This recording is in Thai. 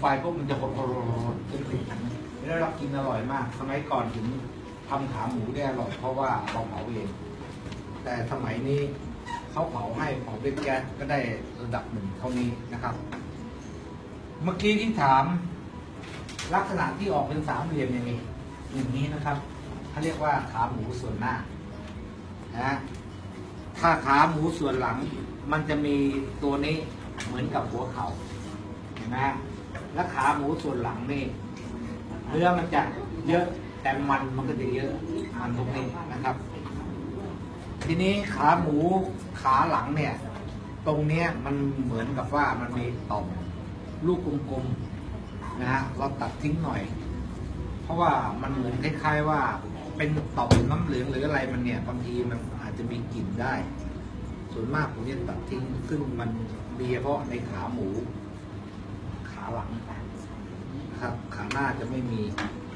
ไฟพวกมันจะหดจนติดแล้วเรากินอร่อยมากสมัยก่อนถึงทำขาหมูได้อร่อยเพราะว่าเราเผาเองแต่สมัยนี้เขาเผาให้เผาด้วยแก๊สก็ได้ระดับหนึ่งเท่านี้นะครับเมื่อกี้ที่ถามลักษณะที่ออกเป็นสามเหลี่ยมอย่างนี้นะครับเขาเรียกว่าขาหมูส่วนหน้านะถ้าขาหมูส่วนหลังมันจะมีตัวนี้เหมือนกับหัวเข่าเห็นไหมและขาหมูส่วนหลังนี่เนื้อมันจะเยอะแต่มันก็จะเยอะมันตรงนี้นะครับทีนี้ขาหมูขาหลังเนี่ยตรงเนี้ยมันเหมือนกับว่ามันมีต่อมลูกกลมๆนะฮะเราตัดทิ้งหน่อยเพราะว่ามันเหมือนคล้ายๆว่าเป็นต่อมน้ำเหลืองหรืออะไรมันเนี่ยบางทีมันอาจจะมีกลิ่นได้ส่วนมากผมจะตัดทิ้งซึ่งมันมีเฉพาะในขาหมูขาหลังนะครับขาหน้าจะไม่มี